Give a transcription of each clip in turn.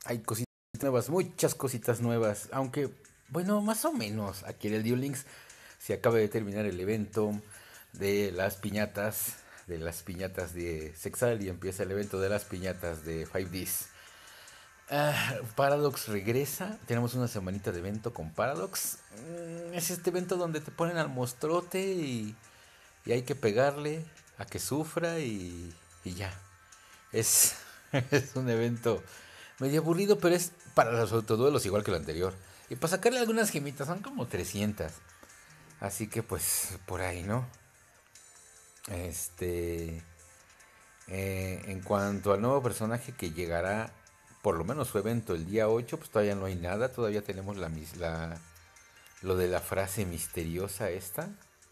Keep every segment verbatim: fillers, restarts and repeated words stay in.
hay cositas nuevas, muchas cositas nuevas, aunque, bueno, más o menos, aquí en el Duel Links se acaba de terminar el evento de las piñatas, de las piñatas de Sexal y empieza el evento de las piñatas de cinco Ds. Ah, Paradox regresa. Tenemos una semanita de evento con Paradox. Mm, Es este evento donde te ponen al monstruote y, y hay que pegarle a que sufra y, y ya. Es, es un evento medio aburrido, pero es para los autoduelos igual que el anterior. Y para sacarle algunas gemitas, son como trescientas. Así que pues por ahí, ¿no? Este... Eh, en cuanto al nuevo personaje que llegará, por lo menos su evento el día ocho, pues todavía no hay nada, todavía tenemos la, la lo de la frase misteriosa esta.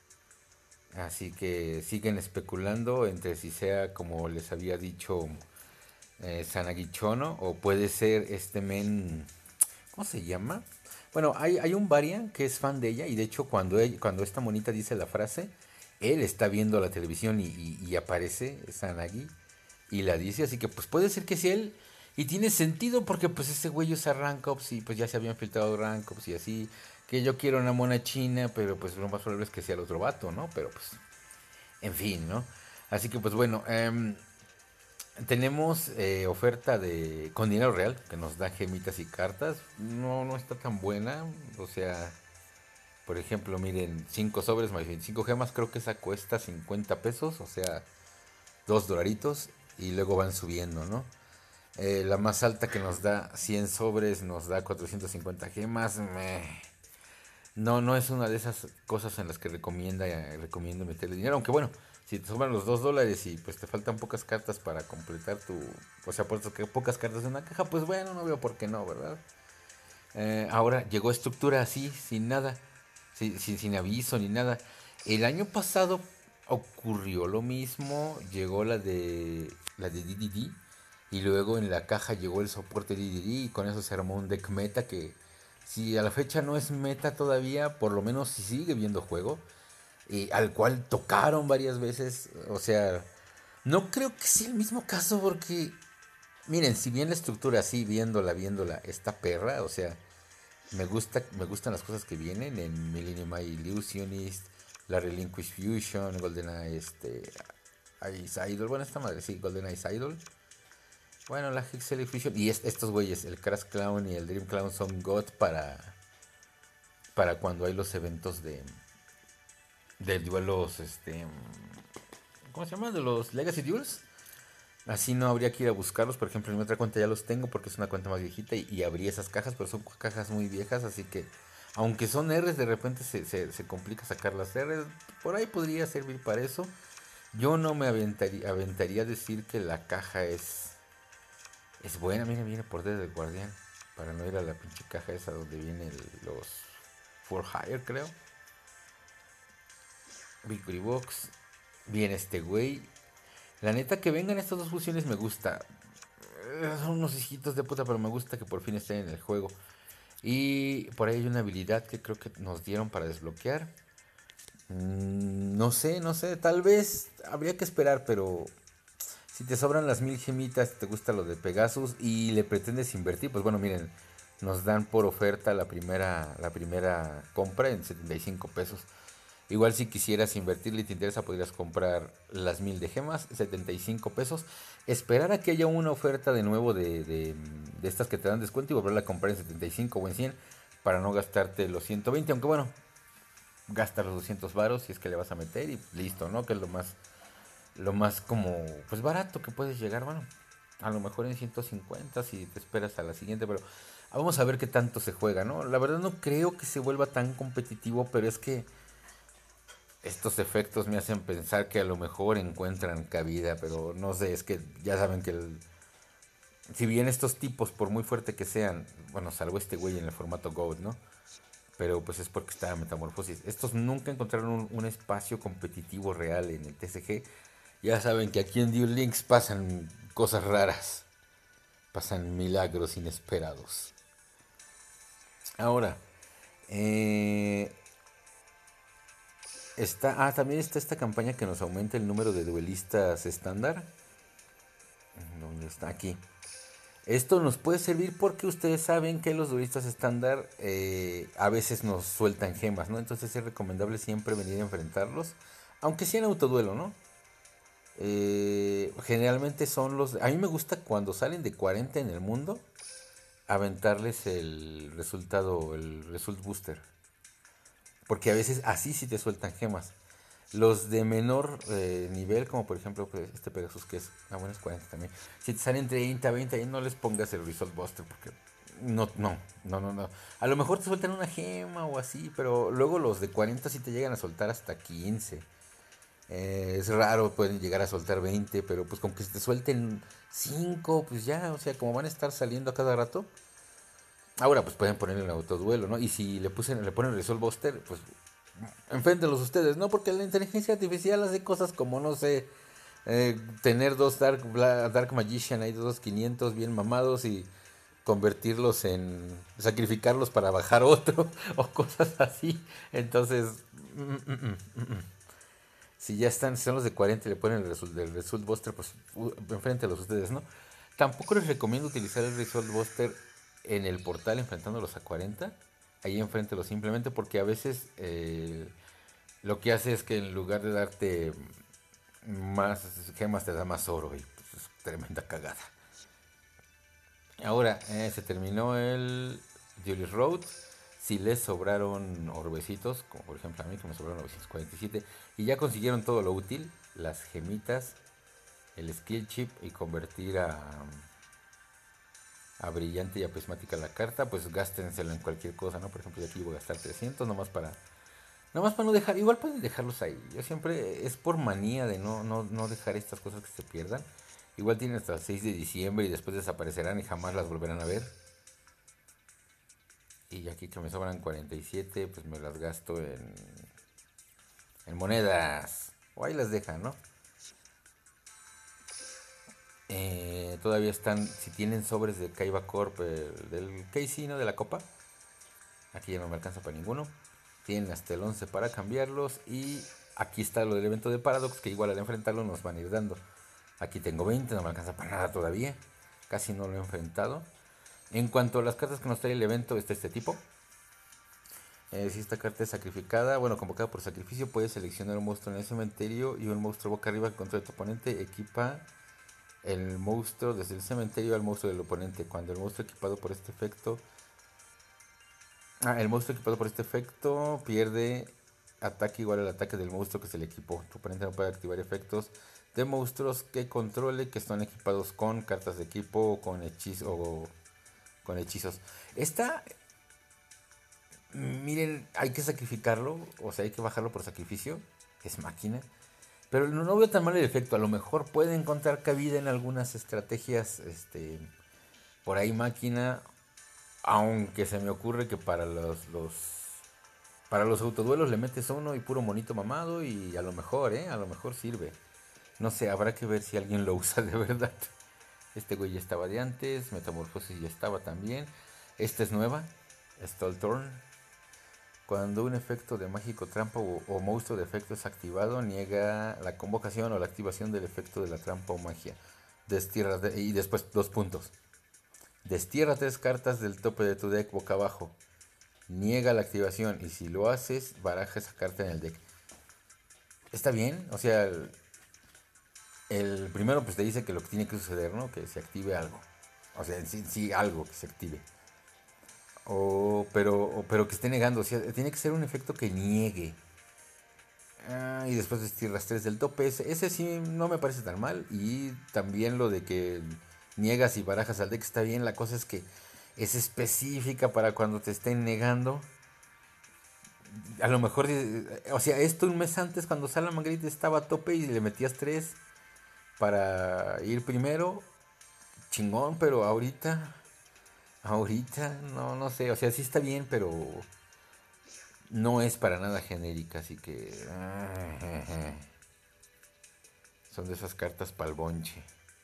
Así que siguen especulando entre si sea como les había dicho eh, Sanagichono o puede ser este men, ¿cómo se llama? Bueno, hay, hay un varian que es fan de ella y de hecho cuando, ella- cuando esta monita dice la frase, él está viendo la televisión y, y- y aparece Sanagi y la dice, así que pues puede ser que sea él y tiene sentido porque pues ese güey usa Rankops y pues ya se habían filtrado Rankops y así, que yo quiero una mona china, pero pues lo más probable es que sea el otro vato, ¿no? Pero pues, en fin, ¿no? Así que pues bueno, em, tenemos eh, oferta de con dinero real que nos da gemitas y cartas. No, no está tan buena. O sea, por ejemplo, miren, cinco sobres más veinticinco gemas, creo que esa cuesta cincuenta pesos, o sea, dos dolaritos y luego van subiendo, ¿no? Eh, la más alta que nos da cien sobres nos da cuatrocientas cincuenta gemas. Meh. No, no es una de esas cosas en las que recomienda, eh, recomiendo meterle dinero. Aunque bueno, si te sobran los dos dólares y pues te faltan pocas cartas para completar tu... O sea, por eso que pocas cartas en una caja, pues bueno, no veo por qué no, ¿verdad? Eh, ahora llegó estructura así, sin nada, sin, sin, sin aviso ni nada. El año pasado ocurrió lo mismo, llegó la de la de D D D y luego en la caja llegó el soporte D D D y con eso se armó un deck meta que si a la fecha no es meta todavía, por lo menos si sigue viendo juego, y al cual tocaron varias veces, o sea, no creo que sea el mismo caso porque miren, si bien la estructura así viéndola, viéndola, está perra, o sea, me gusta, me gustan las cosas que vienen en Millennium Eye Illusionist, la Relinquish Fusion, GoldenEye, este, Ice Idol, bueno, esta madre, sí, GoldenEye Idol. Bueno, la Hexel Fusion y es- estos güeyes, el Crash Clown y el Dream Clown son God para, para cuando hay los eventos de, de duelos, este, ¿cómo se llama? De los Legacy Duels. Así no habría que ir a buscarlos. Por ejemplo, en mi otra cuenta ya los tengo porque es una cuenta más viejita y, y abrí esas cajas, pero son cajas muy viejas, así que aunque son R's, de repente se, se, se complica sacar las R's. Por ahí podría servir para eso. Yo no me aventaría, aventaría a decir que la caja es, es buena. Mira, viene por desde el guardián. Para no ir a la pinche caja esa donde vienen los For Hire, creo. Victory Box. Viene este güey. La neta que vengan estas dos fusiones me gusta. Eh, Son unos hijitos de puta, pero me gusta que por fin estén en el juego. Y por ahí hay una habilidad que creo que nos dieron para desbloquear. Mm, no sé, no sé, tal vez habría que esperar, pero si te sobran las mil gemitas, te gusta lo de Pegasus y le pretendes invertir, pues bueno, miren, nos dan por oferta la primera, la primera compra en setenta y cinco pesos. Igual si quisieras invertirle y te interesa, podrías comprar las mil de gemas, setenta y cinco pesos. Esperar a que haya una oferta de nuevo de, de, de estas que te dan descuento y volverla a comprar en setenta y cinco o en cien para no gastarte los ciento veinte. Aunque bueno, gasta los doscientos varos si es que le vas a meter y listo, ¿no? Que es lo más, lo más como, pues barato que puedes llegar, bueno. A lo mejor en ciento cincuenta si te esperas a la siguiente, pero vamos a ver qué tanto se juega, ¿no? La verdad no creo que se vuelva tan competitivo, pero es que estos efectos me hacen pensar que a lo mejor encuentran cabida, pero no sé, es que ya saben que el- si bien estos tipos, por muy fuerte que sean, bueno, salvo este güey en el formato Goat, ¿no? Pero pues es porque está Metamorfosis. Estos nunca encontraron un, un espacio competitivo real en el T C G. Ya saben que aquí en Duel Links pasan cosas raras, pasan milagros inesperados. Ahora, eh, está, ah, también está esta campaña que nos aumenta el número de duelistas estándar. ¿Dónde está? Aquí. Esto nos puede servir porque ustedes saben que los duelistas estándar eh, a veces nos sueltan gemas, ¿no? Entonces es recomendable siempre venir a enfrentarlos, aunque sea en autoduelo, ¿no? Eh, generalmente son los... A mí me gusta cuando salen de cuarenta en el mundo, aventarles el resultado, el result booster. Porque a veces así sí te sueltan gemas. Los de menor eh, nivel, como por ejemplo pues, este Pegasus que es, ah bueno, es cuarenta también. Si te salen treinta, veinte, ahí no les pongas el Result Buster porque no, no, no, no, no. A lo mejor te sueltan una gema o así, pero luego los de cuarenta sí te llegan a soltar hasta quince. Eh, es raro, pueden llegar a soltar veinte, pero pues con que te suelten cinco, pues ya, o sea, como van a estar saliendo a cada rato. Ahora pues pueden ponerle el autoduelo, ¿no? Y si le, pusen, le ponen el Result Buster, pues enfréntenlos ustedes, ¿no? Porque la inteligencia artificial hace cosas como, no sé, eh, tener dos Dark, Dark Magician ahí, dos quinientos bien mamados y convertirlos en, sacrificarlos para bajar otro o cosas así. Entonces, mm, mm, mm, mm, mm. si ya están, si son los de cuarenta y le ponen el Result, el result Buster, pues uh, enfréntelos ustedes, ¿no? Tampoco les recomiendo utilizar el Result Buster en el portal enfrentándolos a cuarenta. Ahí enfréntelos simplemente porque a veces eh, lo que hace es que en lugar de darte más gemas te da más oro y pues, es tremenda cagada. Ahora, eh, se terminó el Julius Road. Si les sobraron orbecitos, como por ejemplo a mí que me sobraron novecientos cuarenta y siete, y ya consiguieron todo lo útil, las gemitas, el skill chip y convertir a, a brillante y a prismática la carta, pues gástenselo en cualquier cosa, ¿no? Por ejemplo, yo aquí voy a gastar trescientos nomás para Nada más para no dejar, igual pueden dejarlos ahí. Yo siempre, es por manía de no, no, no dejar estas cosas que se pierdan. Igual tienen hasta el seis de diciembre y después desaparecerán y jamás las volverán a ver. Y aquí que me sobran cuarenta y siete, pues me las gasto en, en monedas. O ahí las dejan, ¿no? Eh, todavía están, si tienen sobres de Kaiba Corp, eh, del K C, ¿no? De la copa. Aquí ya no me alcanza para ninguno. Tienen hasta el once para cambiarlos. Y aquí está lo del evento de Paradox, que igual al enfrentarlo nos van a ir dando. Aquí tengo veinte, no me alcanza para nada todavía. Casi no lo he enfrentado. En cuanto a las cartas que nos trae el evento, está este tipo. Eh, si esta carta es sacrificada, bueno, convocada por sacrificio, puedes seleccionar un monstruo en el cementerio y un monstruo boca arriba que controla tu oponente. Equipa el monstruo desde el cementerio al monstruo del oponente. Cuando el monstruo equipado por este efecto Ah, el monstruo equipado por este efecto pierde ataque igual al ataque del monstruo que se le equipó. Tu oponente no puede activar efectos de monstruos que controle que están equipados con cartas de equipo o con, hechizo, o con hechizos. Esta, miren, hay que sacrificarlo, o sea, hay que bajarlo por sacrificio. Es máquina. Pero no, no veo tan mal el efecto. A lo mejor puede encontrar cabida en algunas estrategias, este, por ahí máquina. Aunque se me ocurre que para los, los para los autoduelos le metes uno y puro monito mamado y a lo mejor, ¿eh? A lo mejor sirve. No sé, habrá que ver si alguien lo usa de verdad. Este güey ya estaba de antes, Metamorfosis ya estaba también. Esta es nueva, Stoltorn. Cuando un efecto de mágico trampa o, o monstruo de efecto es activado, niega la convocación o la activación del efecto de la trampa o magia. Destierra de, y después dos puntos. Destierra tres cartas del tope de tu deck boca abajo. Niega la activación y si lo haces, baraja esa carta en el deck. Está bien, o sea, el, el primero pues te dice que lo que tiene que suceder, ¿no? Que se active algo. O sea, sí, sí algo que se active. O, pero, o, pero que esté negando, o sea, tiene que ser un efecto que niegue. Ah, y después destierras tres del tope. Ese, ese sí no me parece tan mal. Y también lo de que niegas y barajas al deck está bien. La cosa es que es específica para cuando te estén negando. A lo mejor, eh, o sea, esto un mes antes cuando Salamangreat estaba a tope y le metías tres para ir primero, chingón, pero ahorita, ahorita, no, no sé, o sea, sí está bien, pero no es para nada genérica, así que son de esas cartas pa'l bonche.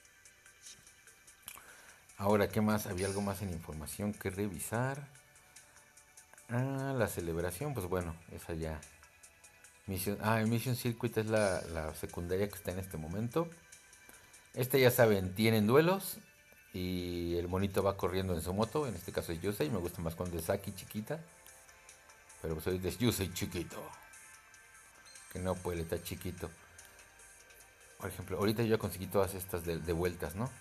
Ahora, ¿qué más? Había algo más en información que revisar. Ah, la celebración, pues bueno, esa ya. Mission, ah, el Mission Circuit es la, la secundaria que está en este momento. Este ya saben, tienen duelos. Y el monito va corriendo en su moto, en este caso es Yusei, me gusta más cuando es Aki chiquita. Pero pues soy de Yusei chiquito, que no puede, está chiquito. Por ejemplo, ahorita yo ya conseguí todas estas de, de vueltas, ¿no?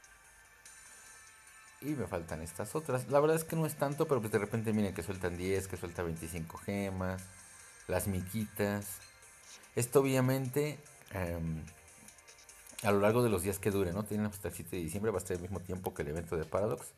Y me faltan estas otras. La verdad es que no es tanto, pero pues de repente miren que sueltan diez, que suelta veinticinco gemas, las miquitas. Esto obviamente eh, a lo largo de los días que dure, ¿no? Tienen hasta el siete de diciembre, va a estar al mismo tiempo que el evento de Paradox.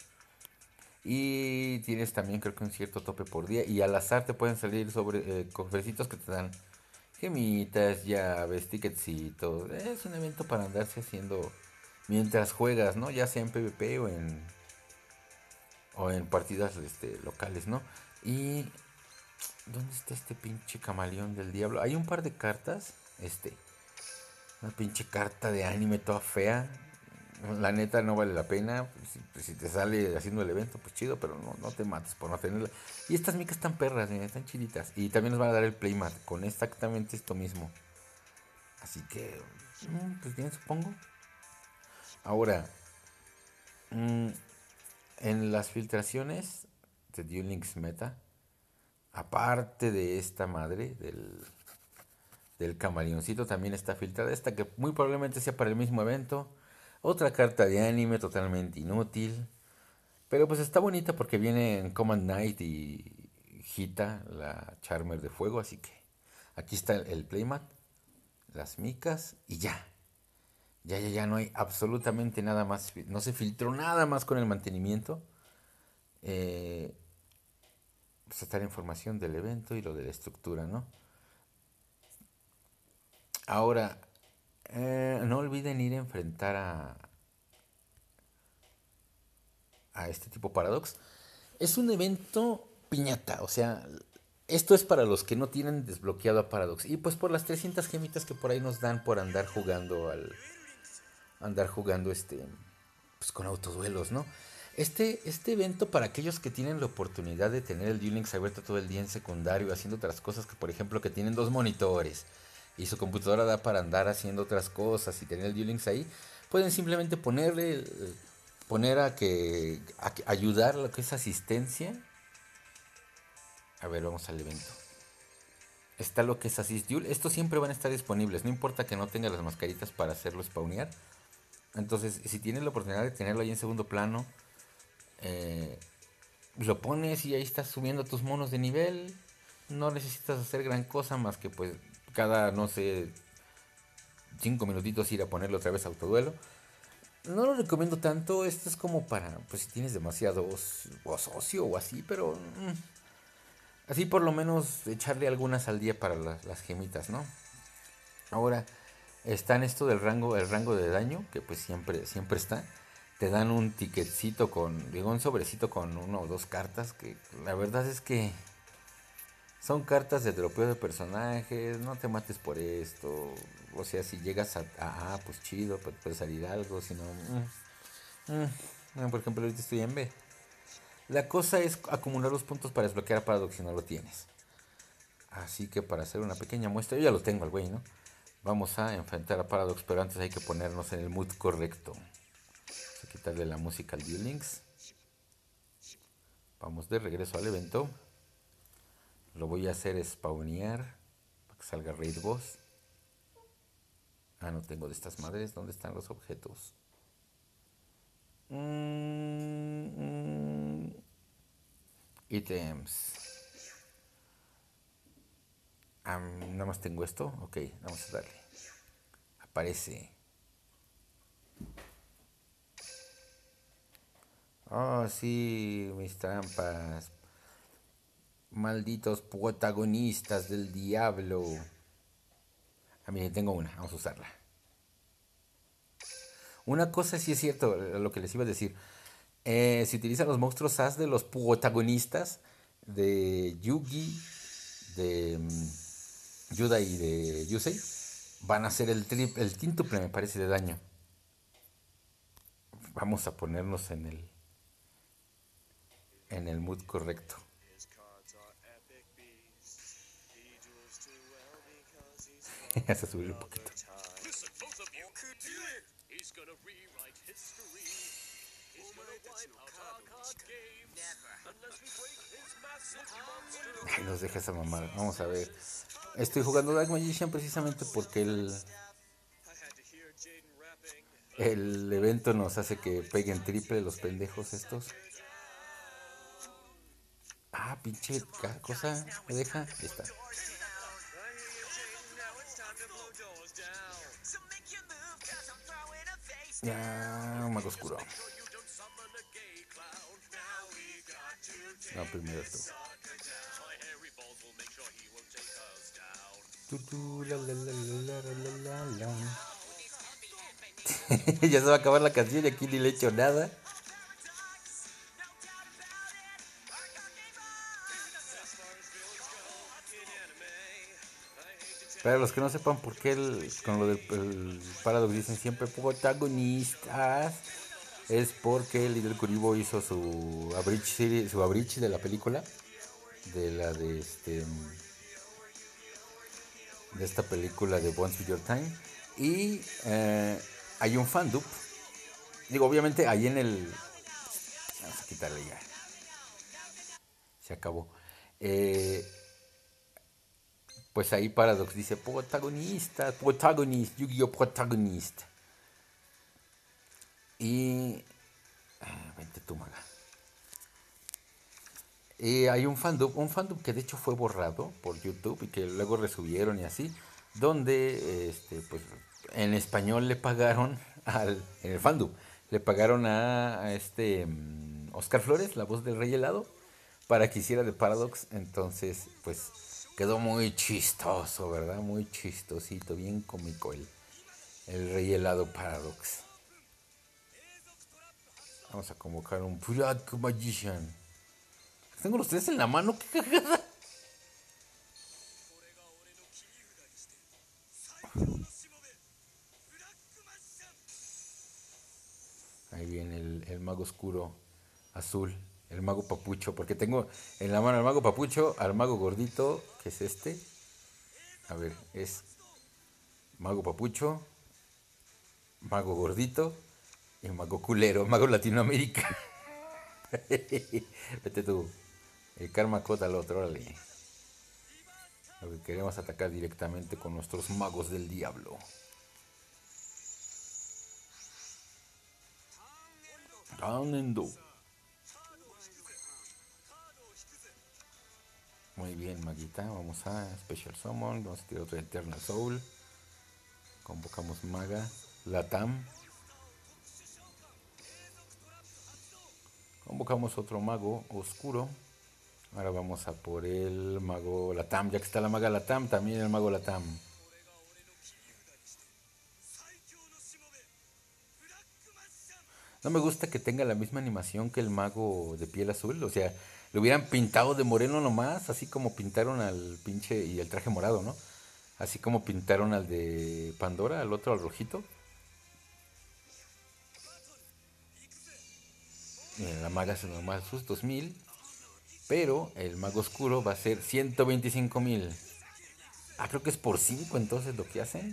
Y tienes también creo que un cierto tope por día. Y al azar te pueden salir sobre eh, cofrecitos que te dan gemitas, llaves, ticketcitos. Es un evento para andarse haciendo mientras juegas, ¿no? Ya sea en PvP o en, o en partidas este, locales, ¿no? Y... ¿Dónde está este pinche camaleón del diablo? Hay un par de cartas. Este. Una pinche carta de anime toda fea. La neta no vale la pena. Si, pues, si te sale haciendo el evento, pues chido, pero no, no te mates por no tenerla. Y estas micas están perras, miren, están chiditas. Y también nos van a dar el playmat con exactamente esto mismo. Así que, mm, pues bien, supongo. Ahora, mm, en las filtraciones de Duel Links Meta, aparte de esta madre del, del camaleoncito, también está filtrada esta que muy probablemente sea para el mismo evento. Otra carta de anime totalmente inútil. Pero pues está bonita porque viene en Command Knight y Hita, la Charmer de fuego. Así que aquí está el playmat, las micas y ya. Ya, ya, ya no hay absolutamente nada más. No se filtró nada más con el mantenimiento. Eh, pues está la información del evento y lo de la estructura, ¿no? Ahora, eh, no olviden ir a enfrentar a, a este tipo Paradox. Es un evento piñata, o sea, esto es para los que no tienen desbloqueado a Paradox. Y pues por las trescientas gemitas que por ahí nos dan por andar jugando al... Andar jugando este... Pues con autoduelos, ¿no? Este, este evento para aquellos que tienen la oportunidad de tener el Duel Links abierto todo el día en secundario, haciendo otras cosas, que por ejemplo que tienen dos monitores y su computadora da para andar haciendo otras cosas y tener el Duel Links ahí, pueden simplemente ponerle, poner a que, a que ayudar a lo que es asistencia. A ver, vamos al evento. Está lo que es Assist Duel. Estos siempre van a estar disponibles, no importa que no tenga las mascaritas para hacerlo spawnear. Entonces, si tienes la oportunidad de tenerlo ahí en segundo plano, eh, lo pones y ahí estás subiendo tus monos de nivel. No necesitas hacer gran cosa más que pues cada, no sé, cinco minutitos ir a ponerlo otra vez a autoduelo. No lo recomiendo tanto, esto es como para, pues si tienes demasiados o socio o así, pero mm, así por lo menos echarle algunas al día para la, las gemitas, ¿no? Ahora, está en esto del rango, el rango de daño, que pues siempre, siempre está. Te dan un ticketcito con, digo, un sobrecito con una o dos cartas, que la verdad es que son cartas de dropeo de personajes, no te mates por esto. O sea, si llegas a, a A, pues chido, puede, puede salir algo, si no... Mm, mm, por ejemplo, ahorita estoy en B. La cosa es acumular los puntos para desbloquear a Paradox si no lo tienes. Así que para hacer una pequeña muestra, yo ya lo tengo al güey, ¿no? Vamos a enfrentar a Paradox, pero antes hay que ponernos en el mood correcto. Vamos a quitarle la música al Duel Links. Vamos de regreso al evento. Lo voy a hacer spawnear para que salga Raid Boss. Ah, no tengo de estas madres. ¿Dónde están los objetos? Mm, mm, ítems. Ah, nada más tengo esto. Ok, vamos a darle. Aparece. Oh, sí, mis trampas. Malditos protagonistas del diablo. Ah, miren, tengo una. Vamos a usarla. Una cosa sí es cierto, lo que les iba a decir. Eh, si utilizan los monstruos as de los protagonistas de Yugi, de um, Yuda y de Yusei, van a ser el, tri el quíntuple, me parece, de daño. Vamos a ponernos en el en el mood correcto. Hasta subir un poquito. Ay, nos deja esa mamada. Vamos a ver. Estoy jugando Dark Magician precisamente porque el, el evento nos hace que peguen triple los pendejos estos. Ah, pinche cosa. ¿Me deja? Ahí está. Ya, un mago oscuro. No, primero tú. Tu, tu, la, la, la, la, la, la, la. Ya se va a acabar la canción y aquí ni le he hecho nada. Para los que no sepan por qué el, con lo del el Paradox dicen siempre protagonistas, es porque Little Kuribo hizo su abridge series, su abridge de la película, de la de este de esta película de Once With Your Time, y eh, hay un fandub. Digo, obviamente ahí en el, vamos a quitarle ya, se acabó. Eh, pues ahí Paradox dice protagonista, protagonist, Yu-Gi-Oh protagonist. Y ah, vente tú, maga. Y hay un fandom, un fandom que de hecho fue borrado por YouTube y que luego resubieron y así, donde este, pues en español le pagaron al, en el fandom, le pagaron a, a este um, Oscar Flores, la voz del Rey Helado, para que hiciera de Paradox. Entonces, pues quedó muy chistoso, ¿verdad? Muy chistosito, bien cómico el, el Rey Helado Paradox. Vamos a convocar un Black Magician. Tengo los tres en la mano, qué cagada. Ahí viene el, el mago oscuro azul, el mago papucho, porque tengo en la mano al mago papucho, al mago gordito, que es este. A ver, es mago papucho, mago gordito y mago culero, mago Latinoamérica. Vete tú, el karma cota al otro, órale. Lo que queremos atacar directamente con nuestros magos del diablo. Ganendo. Muy bien, maguita. Vamos a Special Summon. Vamos a tirar otro Eternal Soul. Convocamos maga. Latam. Convocamos otro mago oscuro. Ahora vamos a por el mago Latam. Ya que está la maga Latam, también el mago Latam. No me gusta que tenga la misma animación que el mago de piel azul. O sea, lo hubieran pintado de moreno nomás, así como pintaron al pinche y el traje morado, ¿no? Así como pintaron al de Pandora, al otro, al rojito. Miren, la maga se normal sus dos mil. Pero el mago oscuro va a ser ciento veinticinco mil. Ah, creo que es por cinco entonces lo que hacen.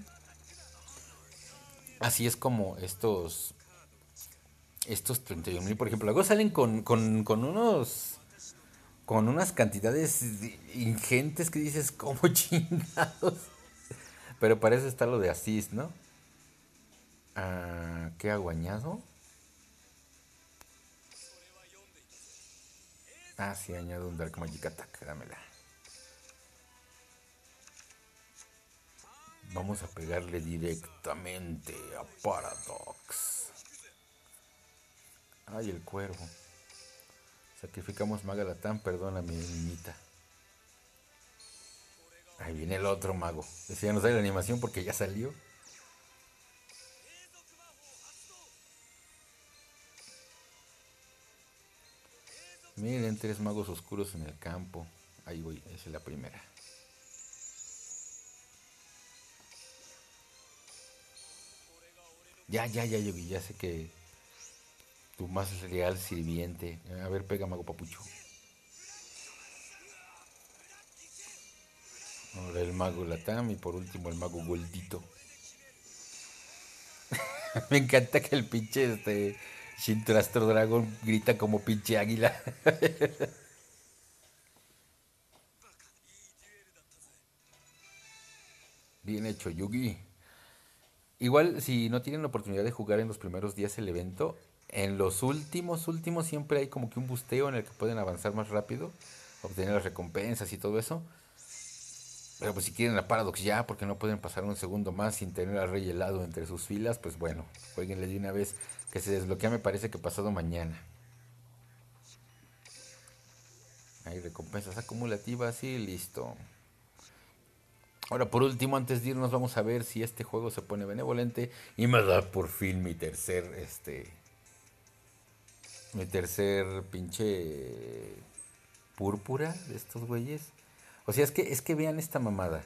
Así es como estos estos treinta y un mil, por ejemplo. Luego salen con, con, con unos con unas cantidades ingentes que dices, como chingados. Pero para eso está lo de Asís, ¿no? Ah, ¿qué hago? ¿Añado? Ah, sí, añado un Dark Magic Attack. Dámela. Vamos a pegarle directamente a Paradox. Ay, el cuervo. Sacrificamos Magalatán, perdona mi niñita. Ahí viene el otro mago. Decía, no sale la animación porque ya salió. Miren, tres magos oscuros en el campo. Ahí voy, esa es la primera. Ya, ya, ya, Yogi, ya sé que tu más real sirviente. A ver, pega, mago papucho. Ahora el mago Latam y por último el mago Goldito. Me encanta que el pinche este Shintrastro Dragon grita como pinche águila. Bien hecho, Yugi. Igual, si no tienen la oportunidad de jugar en los primeros días el evento, en los últimos, últimos siempre hay como que un busteo en el que pueden avanzar más rápido, obtener las recompensas y todo eso. Pero pues si quieren la Paradox ya, porque no pueden pasar un segundo más sin tener a Rey helado entre sus filas, pues bueno, jueguenle de una vez que se desbloquea, me parece que pasado mañana. Hay recompensas acumulativas y listo. Ahora, por último, antes de irnos, vamos a ver si este juego se pone benevolente y me da por fin mi tercer, este, mi tercer pinche púrpura de estos güeyes. O sea, es que, es que vean esta mamada.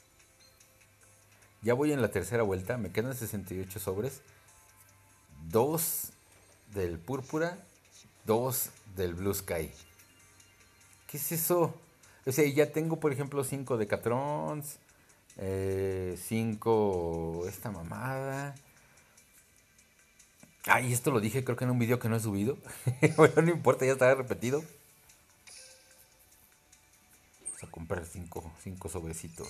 Ya voy en la tercera vuelta, me quedan sesenta y ocho sobres, dos del púrpura, dos del Blue Sky. ¿Qué es eso? O sea, ya tengo, por ejemplo, cinco de Catrons, eh, cinco esta mamada. Ay, esto lo dije creo que en un video que no he subido. Bueno, no importa, ya estará repetido. Vamos a comprar cinco, cinco sobrecitos.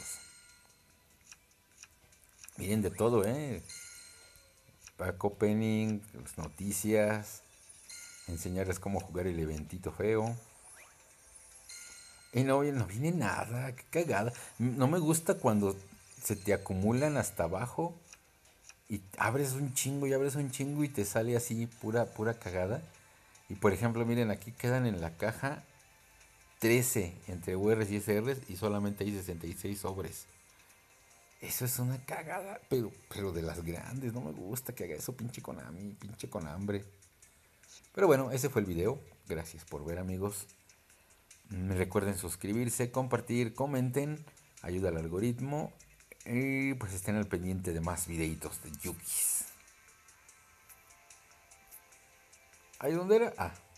Miren de todo, ¿eh? Pack opening, las noticias, enseñarles cómo jugar el eventito feo. Y no, no viene nada, qué cagada. No me gusta cuando se te acumulan hasta abajo y abres un chingo y abres un chingo y te sale así pura, pura cagada. Y por ejemplo, miren, aquí quedan en la caja trece entre U Rs y S Rs y solamente hay sesenta y seis sobres. Eso es una cagada, pero, pero de las grandes. No me gusta que haga eso, pinche Konami, pinche con hambre. Pero bueno, ese fue el video. Gracias por ver, amigos. Recuerden suscribirse, compartir, comenten. Ayuda al algoritmo. Y pues estén al pendiente de más videitos de Yugis. ¿Ahí dónde era? Ah.